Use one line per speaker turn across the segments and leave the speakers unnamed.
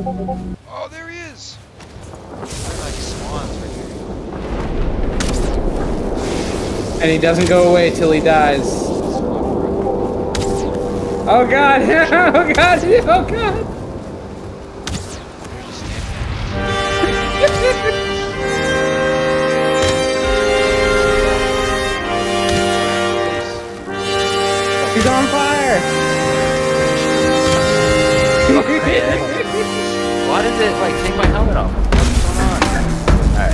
Oh, there he is! Like swans right here.
And he doesn't go away till he dies. Oh god! Oh god! Oh god! He's on fire!
Why does it like take my helmet off? What's going on? Alright.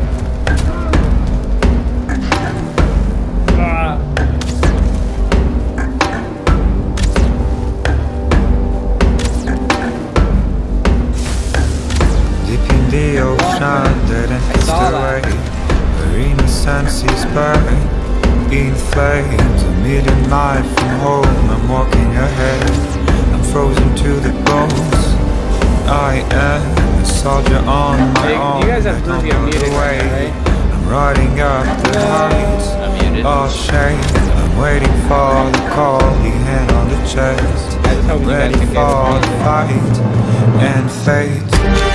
Deep in the ocean, dead and passed away. Marina senses burn in flames. A million miles from home, I'm walking ahead. I'm frozen to the bones. I am a soldier on my own.
You guys have
on
Groovy unmuted
the way.
right?
I'm riding up the heights of shame. I'm waiting for the call, the hand on the chest. Ready for the fight and fate.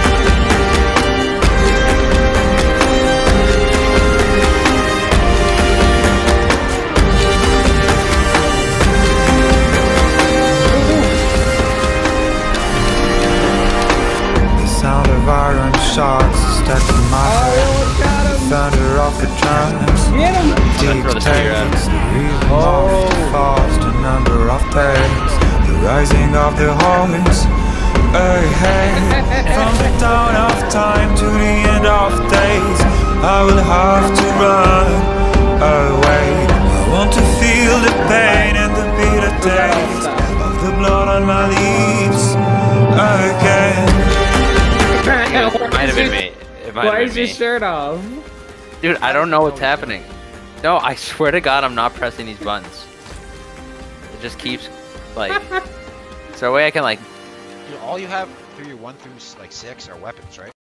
Iron sharks stuck in my head. The thunder of the drums dictates the rhythm of the fast, the number of days, the rising of the horns. Hey, from the dawn of time to the end of days, I will have to run away. I want to feel the pain and the bitter taste of the blood on my lips again.
It might have been me. It might
Why
have
is
been
your
me.
shirt off?
Dude, I don't know what's happening. No, I swear to God, I'm not pressing these buttons. It just keeps, like... Is there a way I can, like...
All you have through your 1 through like 6 are weapons, right?